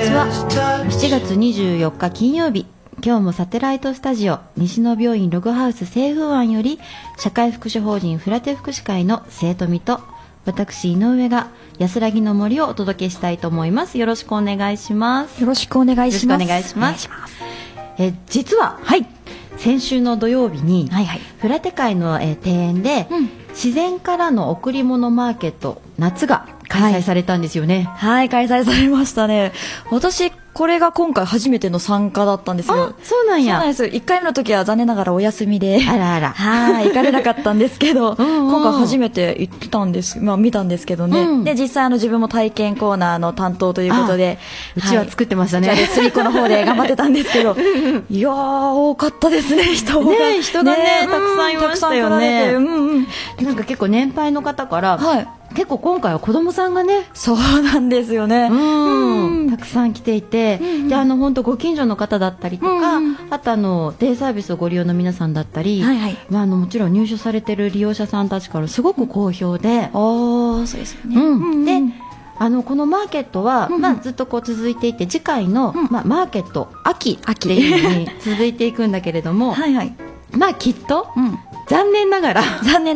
ちは。7月24日金曜日、今日もサテライトスタジオ西野病院ログハウス清風庵より社会福祉法人フラテ福祉会の生徒みと私井上が安らぎの森をお届けしたいと思います。よろしくお願いします。 よろしくお願いします。 よろしくお願いします。実は、はい、先週の土曜日に、はいはい、フラテ会の、庭園で、自然からの贈り物マーケット夏が開催されたんですよね。 はい、開催されましたね。私これが今回初めての参加だったんですよ。 あ、そうなんや。 そうなんです。1回目の時は残念ながらお休みで、 あらあら、 はい、行かれなかったんですけど今回初めて行ったんです。まあ見たんですけどね、で実際自分も体験コーナーの担当ということで、 うちは作ってましたね。 隅っこの方で頑張ってたんですけどいやー多かったですね。人がね、 たくさんいましたよね。なんか結構年配の方から、はい、結構今回は子供さんがね、 そうなんですよね、 たくさん来ていて、で本当ご近所の方だったりとか、あとデイサービスをご利用の皆さんだったり、もちろん入所されてる利用者さんたちからすごく好評で、 そうですよね、 でこのマーケットは、ずっとこう続いていて、次回の、マーケット秋っていう風に続いていくんだけれどもきっと、残念ながら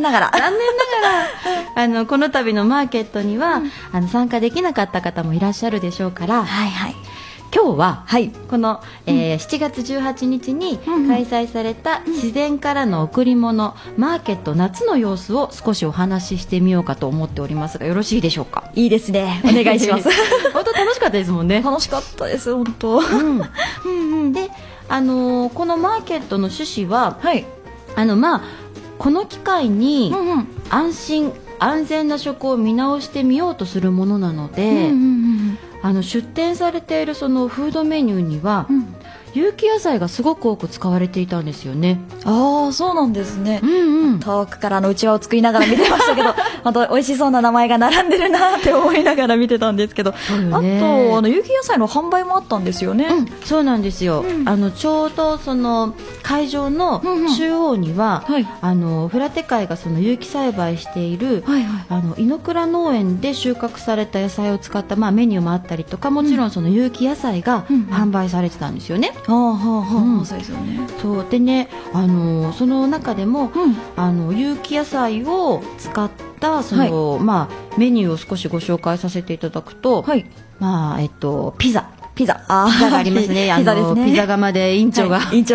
この度のマーケットには、参加できなかった方もいらっしゃるでしょうから、今日は、この、7月18日に開催された自然からの贈り物マーケット夏の様子を少しお話ししてみようかと思っておりますが、よろしいでしょうか。 いいですね、お願いします。 本当楽しかったですもんね。 楽しかったです本当。 でこのマーケットの趣旨は、この機会に安心安全な食を見直してみようとするものなので、出店されているそのフードメニューには、有機野菜がすごく多く使われていたんですよね。 ああ、そうなんですね。遠くからうちわを作りながら見てましたけど本当美味しそうな名前が並んでるなって思いながら見てたんですけど、あと有機野菜の販売もあったんですよね。 そうなんですよ。ちょうどその会場の中央には、フラテ会がその有機栽培している、井の倉農園で収穫された野菜を使った、メニューもあったりとか、もちろんその有機野菜が販売されてたんですよね。 そうですよね。 そうでね、その中でも、有機野菜を使ったその、メニューを少しご紹介させていただくと、ピザがありますね。 ピザですね。 ピザ窯で委員長がそうです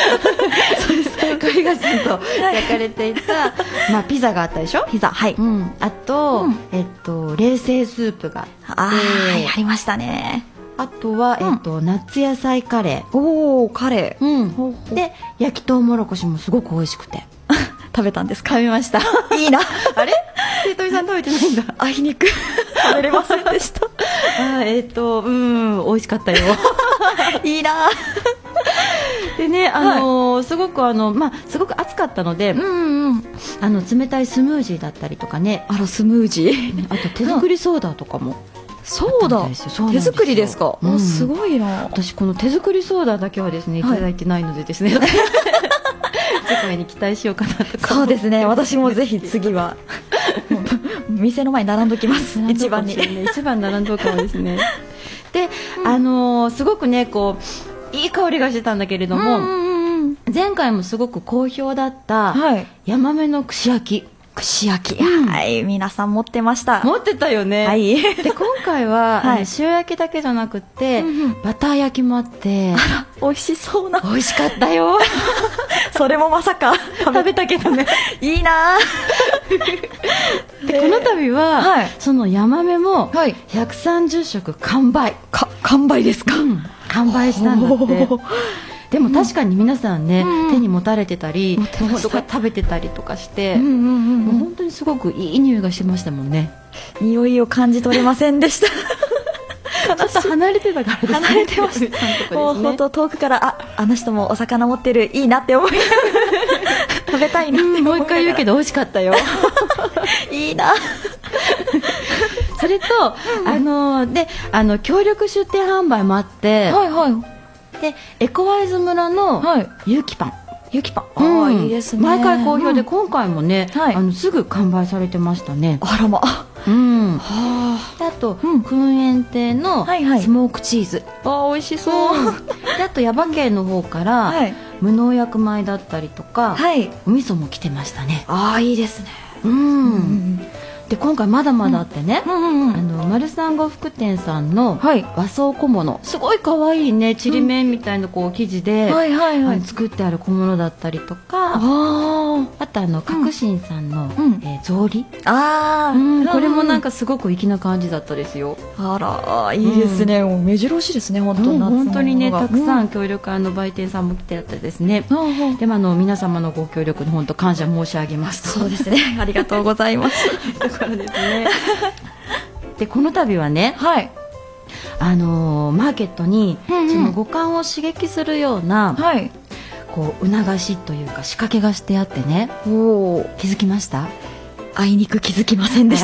鳥がさんと焼かれていたピザがあったでしょ。 ピザ、 あと、冷製スープがあって、 ありましたね。 あとは、夏野菜カレー。カレー。で、焼きとうもろこしもすごく美味しくて。 食べたんですか。 食べました。 いいな。 あれ？生徒さん食べてないんだ。 あいにく。食べれませんでした。 美味しかったよ。 いいな。 でね、すごくすごく暑かったので、冷たいスムージーだったりとかね。 スムージー。 あと手作りソーダとかも。 そうだ、手作りですか。すごいな。 私この手作りソーダだけはですね、いただいてないのでですね、次回に期待しようかなとか。 そうですね、私もぜひ次は店の前に並んどきます。一番に並んどくかもですね。で、すごくね、こういい香りがしてたんだけれども、前回もすごく好評だったヤマメの串焼き。 皆さん持ってました。 持ってたよね。で、今回は塩焼きだけじゃなくって、バター焼きもあって、 美味しそうな。 美味しかったよ。 それもまさか食べたけどね。 いいな。 で、この度はそのヤマメも130食完売。 完売ですか。 完売したんだって。でも確かに皆さんね、手に持たれてたり、食べてたりとかして、もう本当にすごくいい匂いがしましたもんね。 匂いを感じ取れませんでした。 ちょっと離れてたからですね。 離れてました。もう本当遠くからあの人もお魚持ってる、いいなって思いながら食べたいなって思いながら。 もう一回言うけど美味しかったよ。 いいな。 それとで協力出店販売もあって。で、エコワイズ村の有機パン、 いいですね。 毎回好評で、今回もね、すぐ完売されてましたね。 あらま。 であと燻煙亭のスモークチーズ、 美味しそう。 であと耶馬渓の方から無農薬米だったりとか、お味噌も来てましたね。 いいですね。 で今回まだまだあってね、丸三呉服店さんの和装小物、すごい可愛いね、ちりめんみたいなこう生地で作ってある小物だったりとか、あと角新さんの草履、これもなんかすごく粋な感じだったですよ。 あら、いいですね。もう目白押しですね、本当。 本当にね、たくさん協力売店さんも来てあってですね、でも皆様のご協力に本当感謝申し上げます。 そうですね、ありがとうございます。 ですね。でこの度はね、マーケットにその五感を刺激するような、こう促しというか仕掛けがしてあってね、気づきました？ あいにく気づきませんでした。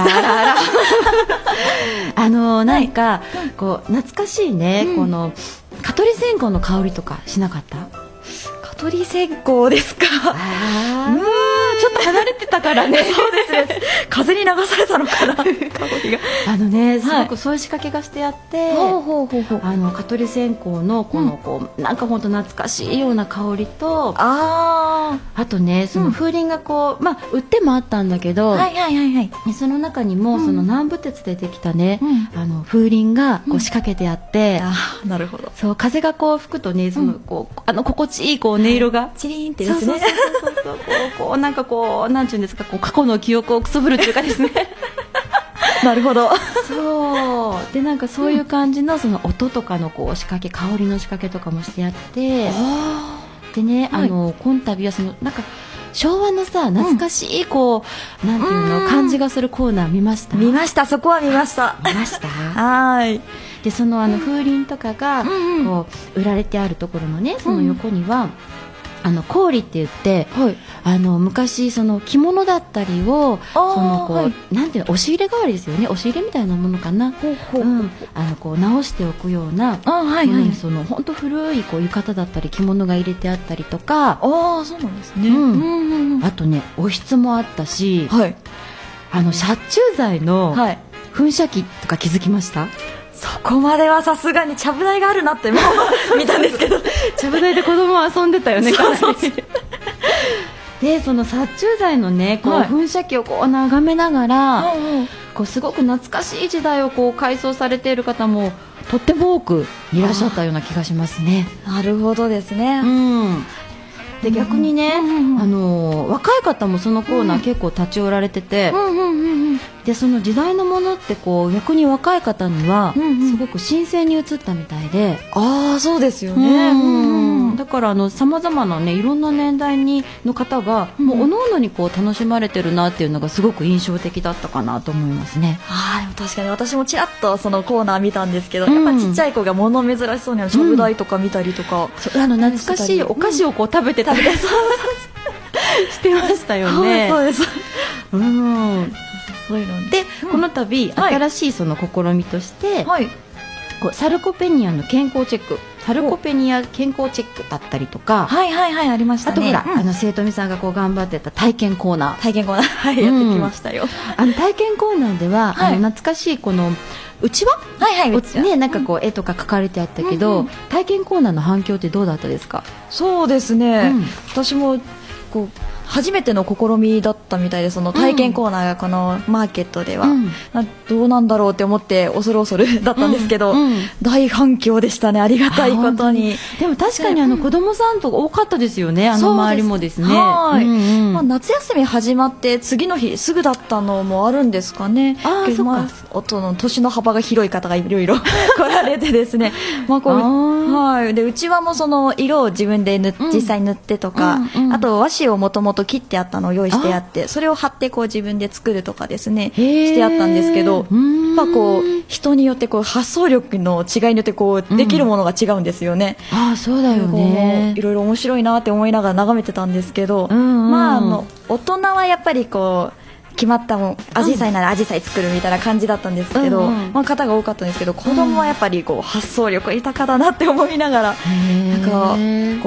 なんかこう懐かしいね、この蚊取り線香の香りとかしなかった？ 蚊取り線香ですか？ ちょっと離れてたからね。 そうですね。風に流されたのかな。香りが。すごくそういう仕掛けがしてあって、蚊取り線香のこのこうなんか本当懐かしいような香りと、あとねその風鈴がこう売ってもあったんだけど、その中にもその南部鉄でできたね風鈴がこう仕掛けてあって、 なるほど。 そう風がこう吹くとねそのこう心地いいこう音色がチリンってですね。 こうなんかこうなんていうんですか、こう過去の記憶をくすぶるっていうかですね。 なるほど。 そうでなんかそういう感じのその音とかのこう仕掛け、香りの仕掛けとかもしてあって、でね今度はそのなんか昭和のさ懐かしいこうなんていうの感じがするコーナー見ました？ 見ました。そこは見ました。 見ました。 はい。 でその風鈴とかがこう売られてあるところのねその横には氷って言って、昔その着物だったりをそのこう、なんていうの押し入れ代わりですよね、押し入れみたいなものかな、こう直しておくような、その本当古いこう浴衣だったり着物が入れてあったりとか、 そうなんですね。 あとねおひつもあったし、殺虫剤の噴射器とか気づきました？ そこまではさすがにちゃぶ台があるなって見たんですけど、 ちゃぶ台で子供は遊んでたよね。でその殺虫剤のねこう噴射器をこう眺めながら、こうすごく懐かしい時代をこう回想されている方もとっても多くいらっしゃったような気がしますね。 なるほどですね。 で逆にね、若い方もそのコーナー結構立ち寄られてて、でその時代のものってこう逆に若い方にはすごく新鮮に映ったみたいで、 そうですよね。 だからさまざまなねいろんな年代の方がもうおのおのにこう楽しまれてるなっていうのがすごく印象的だったかなと思いますね。 でも確かに私もちらっとそのコーナー見たんですけど、やっぱちっちゃい子が物珍しそうにちゃぶ台とか見たりとか、 懐かしいお菓子をこう食べてしてましたよね。 そうです。 そういうので、この度新しいその試みとして、こうサルコペニアの健康チェック、サルコペニア健康チェックだったりとか、 ありましたね。 あとほら、生徒さんがこう頑張ってた体験コーナー、 やってきましたよ。 体験コーナーでは懐かしいこのうちわね、なんかこう絵とか描かれてあったけど、体験コーナーの反響ってどうだったですか？ そうですね、私もこう初めての試みだったみたいで、その体験コーナーがこのマーケットでは、どうなんだろうって思って恐る恐るだったんですけど、大反響でしたね、ありがたいことに。 でも確かに子供さんとか多かったですよね、周りもですね。 夏休み始まって次の日すぐだったのもあるんですかね。年の幅が広い方がいろいろ来られてですね、でうちわもその色を自分で実際塗ってとか、あと和紙をもともと切ってあったのを用意してあって、それを貼ってこう自分で作るとかですねしてあったんですけど、こう人によってこう発想力の違いによってこうできるものが違うんですよね。 そうだよね。 いろいろ面白いなって思いながら眺めてたんですけど、大人はやっぱりこう決まったもん、アジサイならアジサイ作るみたいな感じだったんですけど、方が多かったんですけど、子供はやっぱりこう発想力豊かだなって思いながら、なんかこう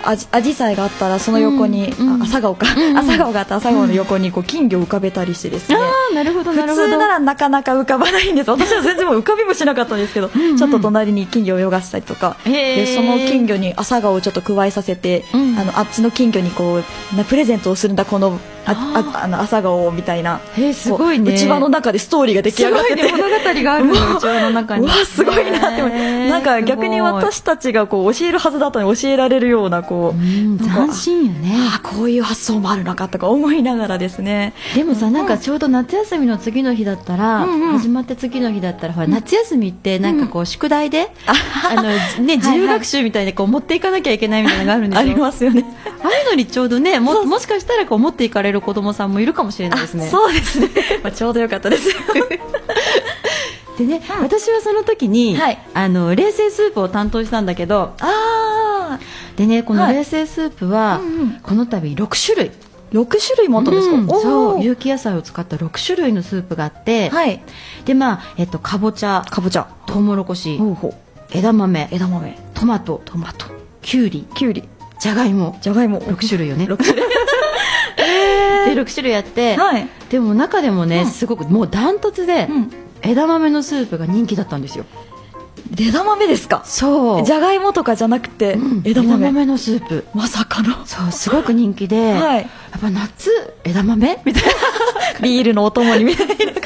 アジサイがあったらその横に、朝顔か、朝顔があったら朝顔の横にこう金魚を浮かべたりしてですね、 なるほど、なるほど。 普通ならなかなか浮かばないんです。私は全然もう浮かびもしなかったんですけど、ちょっと隣に金魚を泳がしたりとか、でその金魚に朝顔をちょっと加えさせて、あっちの金魚にこうプレゼントをするんだこの朝顔みたいな、 すごいね、 内輪の中でストーリーが出来上がってて、 物語があるの、内輪の中に。 うわすごいなって思って、なんか逆に私たちがこう教えるはずだったのに教えられるようなこう、 斬新よね。 こういう発想もあるのかとか思いながらですね。 でもさ、なんかちょうど夏休みの次の日だったら、始まって次の日だったら、ほら夏休みってなんかこう宿題で自由学習みたいにこう持っていかなきゃいけないみたいなのがあるんですよ。 ありますよね。 ああいうのにちょうどね、もしかしたらこう持っていかれる子供さんもいるかもしれないですね。 そうですね。ちょうどよかったです。 でね、私はその時に、冷製スープを担当したんだけど、でね、この冷製スープは、この度6種類。 6種類もあったんですか？ そう、有機野菜を使った6種類のスープがあって、でかぼちゃ、とうもろこし、枝豆、トマト、きゅうり、じゃがいも、6種類よね。6種類で6種類あって、でも中でもね、すごくもうダントツで枝豆のスープが人気だったんですよ。 枝豆ですか？ そう、 じゃがいもとかじゃなくて、 枝豆のスープ、 まさかの。 そう、すごく人気で、やっぱ夏枝豆みたいな、 ビールのお供にみたいな感じです。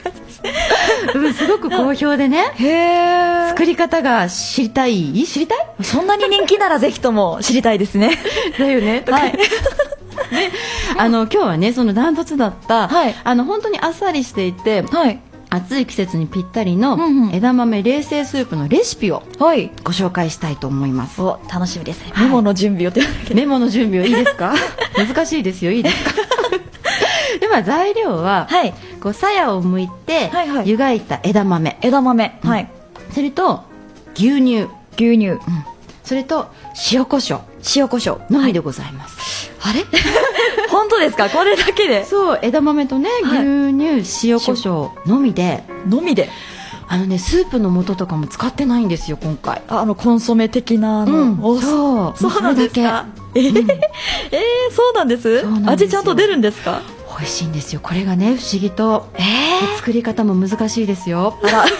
すごく好評でね、作り方が知りたい？ そんなに人気ならぜひとも知りたいですね。 だよね。今日はね、そのダントツだった、本当にあっさりしていて、暑い季節にぴったりの枝豆冷製スープのレシピをご紹介したいと思います。 楽しみですね。メモの準備を。 メモの準備をいいですか？難しいですよ。いいですか？では材料は、こう鞘を剥いて湯がいた枝豆、それと牛乳、それと塩コショウのみでございます。 あれ？本当ですか？これだけで？ そう、枝豆とね、牛乳、塩コショウのみで。スープの素とかも使ってないんですよ今回。 コンソメ的なそうなんですか？ そうなんです。味ちゃんと出るんですか？ 美味しいんですよ。これがね、不思議と、作り方も難しいですよ。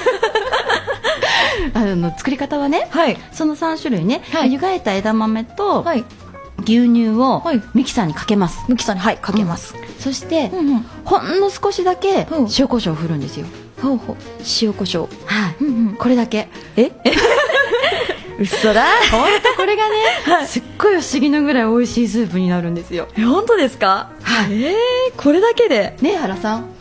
作り方はね、その3種類ね、湯がいた枝豆と牛乳をミキサーにかけます。 かけます。 そしてほんの少しだけ塩コショウを振るんですよ。 塩コショウ、 これだけ。 嘘だ。 本当これがね、すっごい不思議なぐらい美味しいスープになるんですよ。 本当ですか？これだけでね、原さん。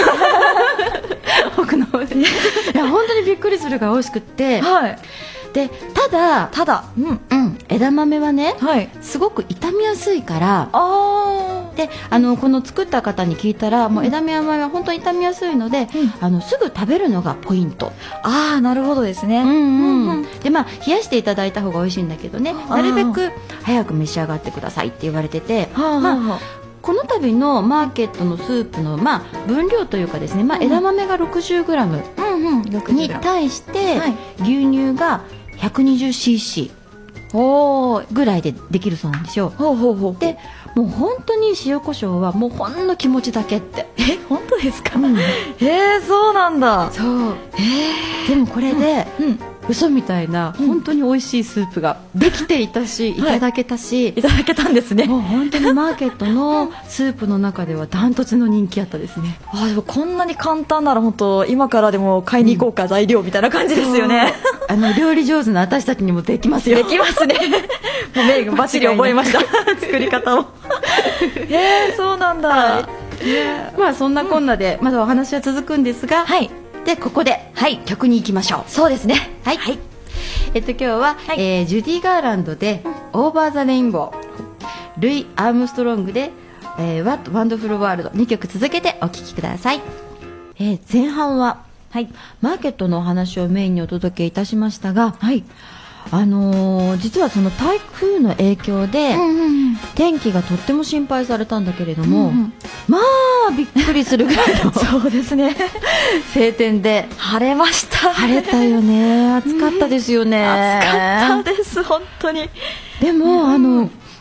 奥の方で、いや本当にびっくりするぐらい美味しくって、でただ、枝豆はね、すごく傷みやすいから、でこの作った方に聞いたら、もう枝豆は本当に傷みやすいので、すぐ食べるのがポイント。 なるほどですね。 で冷やしていただいた方が美味しいんだけどね、なるべく早く召し上がってくださいって言われてて、この度のマーケットのスープの、分量というかですね、枝豆が 60g に対して、牛乳が 120cc ぐらいでできるそうなんですよ。でもう本当に塩コショウはもうほんの気持ちだけって。 本当ですか？そうなんだ。 でもこれで、嘘みたいな本当に美味しいスープができていたし、いただけたんですね。もう本当にマーケットのスープの中ではダントツの人気あったですね。 でもこんなに簡単なら本当今からでも買いに行こうか、材料みたいな感じですよね。 料理上手な私たちにもできますよ。 できますね。もうメイがバッチリ覚えました。作り方を。そうなんだ。 そんなこんなでまだお話は続くんですが、でここで曲に行きましょう。 そうですね。 今日はジュディ・ガーランドで「オーバー・ザ・レインボー」、ルイ・アームストロングで「What Wonderful World」2曲続けてお聴きください。前半はマーケットのお話をメインにお届けいたしましたが、実はその台風の影響で天気がとっても心配されたんだけれども、びっくりするぐらいのそうですね、 晴天で晴れました。 晴れたよね。暑かったですよね。 暑かったです本当に。 でも、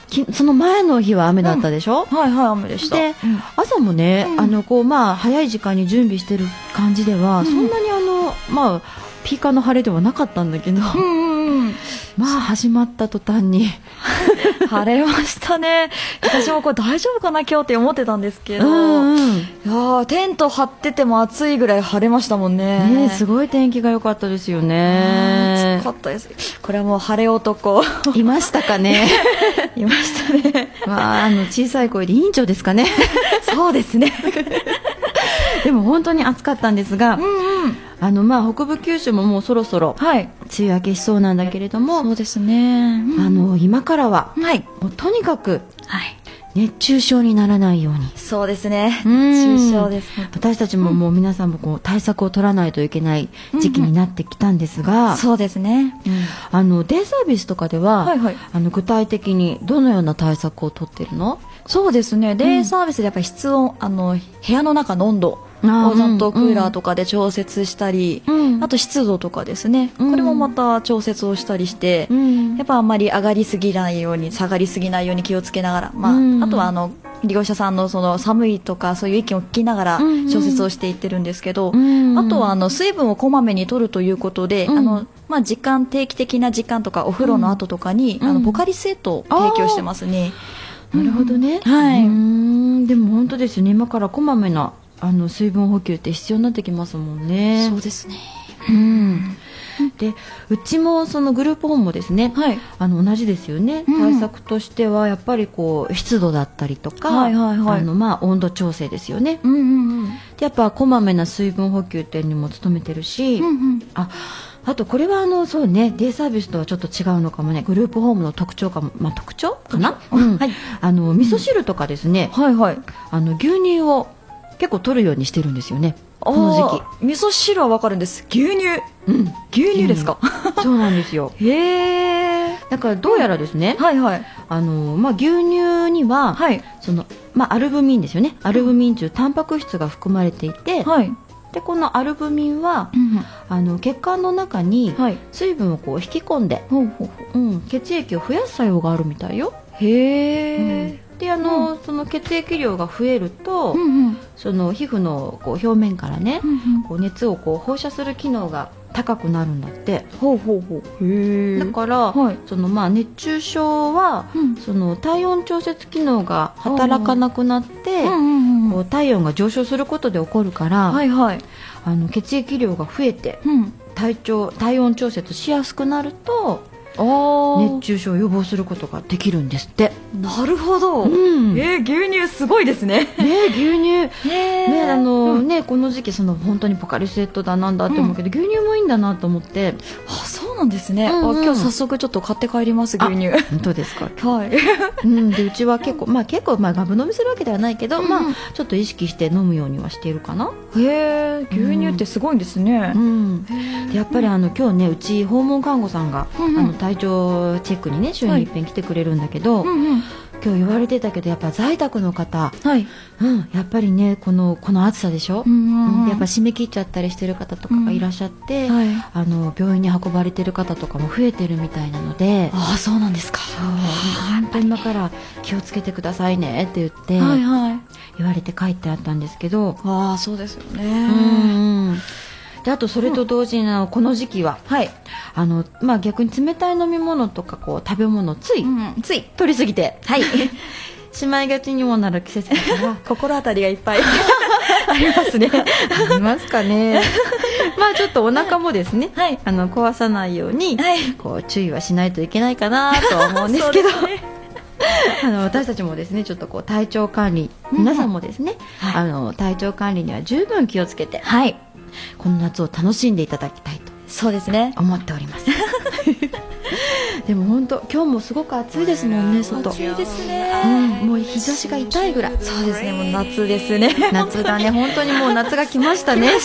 その前の日は雨だったでしょ。 はいはい、雨でした。 で、朝もね、早い時間に準備してる感じでは、そんなにピーカーの晴れではなかったんだけど、始まった途端に晴れましたね。私もこれ大丈夫かな今日って思ってたんですけど、いやテント張ってても暑いぐらい晴れましたもんね。 すごい天気が良かったですよね。 暑かったです。これはもう晴れ男いましたかね。 いましたね。 小さい声で委員長ですかね。 そうですね。 でも本当に暑かったんですが、北部九州ももうそろそろ梅雨明けしそうなんだけれども、 そうですね。 今からは、もうとにかく、熱中症にならないように。 そうですね。熱中症です。 私たちももう皆さんも対策を取らないといけない時期になってきたんですが、 そうですね。 デイサービスとかでは、具体的にどのような対策を取ってるの？ そうですね。デイサービスでやっぱり室温、部屋の中の温度をちゃんとクーラーとかで調節したり、あと湿度とかですね、これもまた調節をしたりして、やっぱあんまり上がりすぎないように下がりすぎないように気をつけながら、あとは利用者さんのその寒いとかそういう意見を聞きながら調節をしていってるんですけど、あとは水分をこまめに取るということで、定期的な時間とかお風呂の後とかに、ポカリスエットを提供してますね。 なるほどね。でも本当ですよね。今からこまめな水分補給って必要になってきますもんね。 そうですね。 で、うちもそのグループホームもですね、同じですよね。対策としてはやっぱり湿度だったりとか、温度調整ですよね。で、やっぱこまめな水分補給っていうのにも努めてるし、あとこれはそうね、デイサービスとはちょっと違うのかもね。グループホームの特徴かも、特徴かな。味噌汁とかですね、牛乳を結構取るようにしてるんですよね、この時期。 味噌汁はわかるんです。牛乳、牛乳ですか？ そうなんですよ。だからどうやらですね、牛乳には、アルブミンですよね。アルブミンというタンパク質が含まれていて、でこのアルブミンは、血管の中に水分を引き込んで、血液を増やす作用があるみたいよ。でその血液量が増えると、その皮膚の表面からね、熱を放射する機能が高くなるんだって。だから、その熱中症は、その体温調節機能が働かなくなって、体温が上昇することで起こるから、血液量が増えて、体温調節しやすくなると熱中症を予防することができるんですって。 なるほど。牛乳すごいですね。 牛乳この時期本当にポカリスエットだなんだって思うけど、牛乳もいいんだなと思って。 そうなんですね。今日早速ちょっと買って帰ります、牛乳。 本当ですか？でうちは結構ガブ飲みするわけではないけど、ちょっと意識して飲むようにはしているかな。 牛乳ってすごいんですね。 でやっぱり今日ね、うち訪問看護さんが体調チェックにね、週に一遍来てくれるんだけど、今日言われてたけど、やっぱ在宅の方、やっぱりね、この暑さでしょ、やっぱ締め切っちゃったりしてる方とかがいらっしゃって、病院に運ばれてる方とかも増えてるみたいなので。 そうなんですか。 本当に今から気をつけてくださいねって言って言われて書いてあったんですけど。 そうですよね。 であとそれと同時にこの時期は、逆に冷たい飲み物とか食べ物つい取りすぎて、しまいがちにもなる季節だから心当たりがいっぱいありますね。 ありますかね。ちょっとお腹もですね、壊さないように、注意はしないといけないかなと思うんですけど私たちもですね、ちょっと体調管理、皆さんもですね、体調管理には十分気をつけて、この夏を楽しんでいただきたいと、 そうですね、 思っております。でも本当今日もすごく暑いですもんね、外。 暑いですね。 もう日差しが痛いぐらい。 そうですね、もう夏ですね。 夏だね、本当にもう夏が来ましたね。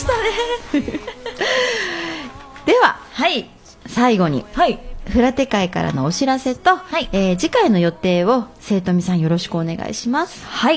では、最後に、フラテ会からのお知らせと、次回の予定を生徒みさんよろしくお願いします。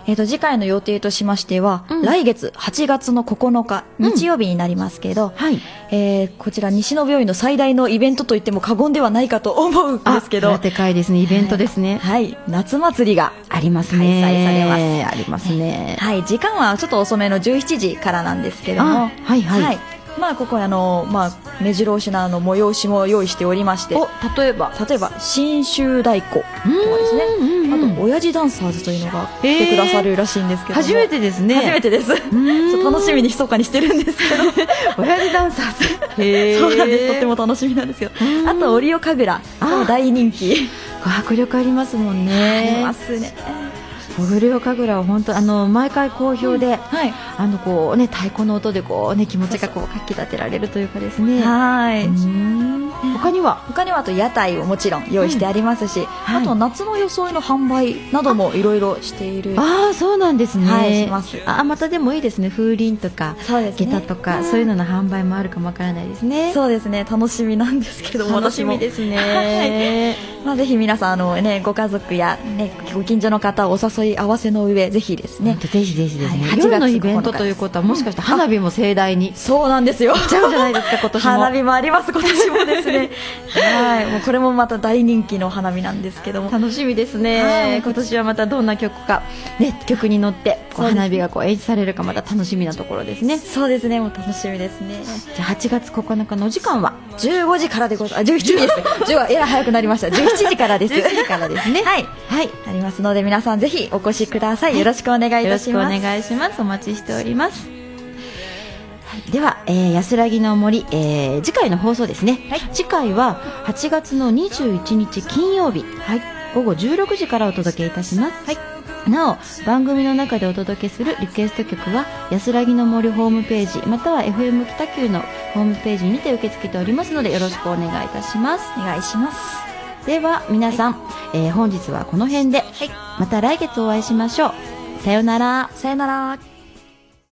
次回の予定としましては、来月8月の9日、日曜日になりますけど、こちら西野病院の最大のイベントといっても過言ではないかと思うんですけど、 空手会ですね、イベントですね。 夏祭りがありますね。 開催されます。 ありますね。 時間はちょっと遅めの17時からなんですけども、ここ目白押しの催しも用意しておりまして、例えば信州太鼓とかですね、あと親父ダンサーズというのが来てくださるらしいんですけども、 初めてですね。 初めてです。ちょっと楽しみに密かにしてるんですけど親父ダンサーズそうなんです。とっても楽しみなんですけど、あとオリオ神楽も大人気。 迫力ありますもんね。 ありますね。 オリオ神楽は本当毎回好評で、こうね、太鼓の音でこうね、気持ちがこうかき立てられるというかですね。他にはあと屋台をもちろん用意してありますし、あと夏の装いの販売などもいろいろしている。 そうなんですね。 します。 またでもいいですね。風鈴とか下駄とかそういうのの販売もあるかもわからないですね。 そうですね。楽しみなんですけども、 楽しみですね。 ぜひ皆さんご家族やご近所の方をお誘い合わせの上、ぜひですね。 ぜひですね。夜のイベントということはもしかして花火も盛大に。 そうなんですよ。 ちゃうじゃないですか、今年も。 花火もあります、今年もですね。もうこれもまた大人気の花火なんですけども、 楽しみですね。今年はまたどんな曲に乗って花火が演出されるか、また楽しみなところですね。 そうですね。もう楽しみですね。 じゃあ8月9日のお時間は 15時からでございます。17時です。10は早くなりました。17時からです。 17時からですね。 ありますので、皆さんぜひお越しください。よろしくお願いいたします。 よろしくお願いします。お待ちしております。では、安らぎの森、次回の放送ですね。次回は8月の21日金曜日、午後16時からお届けいたします。なお、番組の中でお届けするリクエスト曲は安らぎの森ホームページまたは FM 北九のホームページにて受け付けておりますので、よろしくお願いいたします。 お願いします。 では皆さん、本日はこの辺で、また来月お会いしましょう。さよなら。 さよなら。